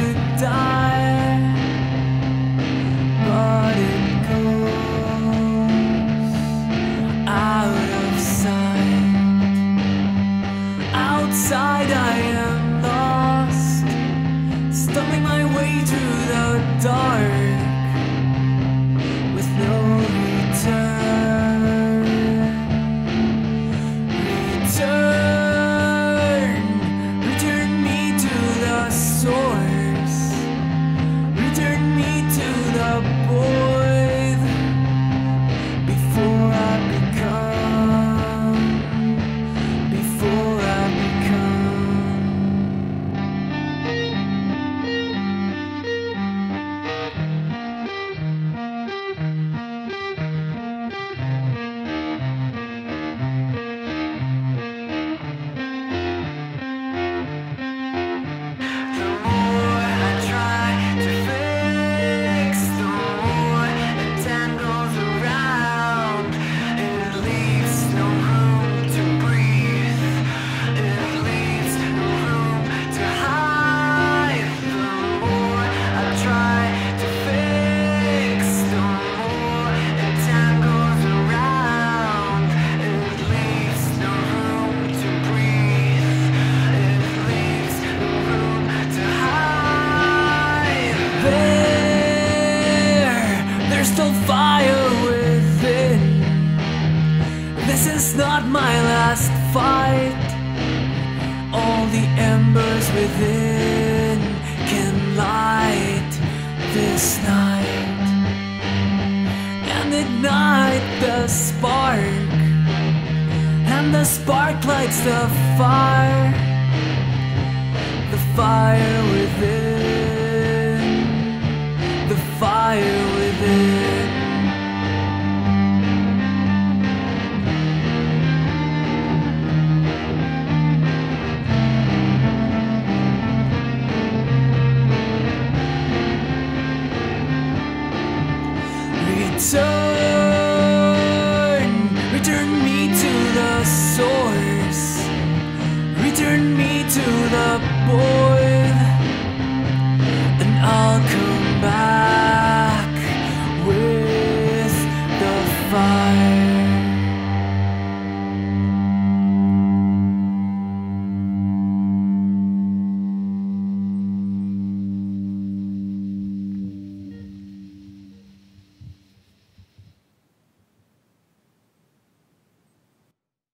to die, but it goes out of sight. Outside I am lost, stumbling my way through the dark with no return. Return me to the source. Return me to the void before I become. Before I become. The more I try to fix, the more it tangles around. It leaves no room to breathe. It leaves no room to hide. The more I try to fix, the more it tangles around. It leaves no room to breathe. It leaves no room to hide. There's still fire within. This is not my last fight. All the embers within can light this night and ignite the spark, and the spark lights the fire. The fire within, the fire within. Return me to the source. Return me to the void, and I'll come back with the fire.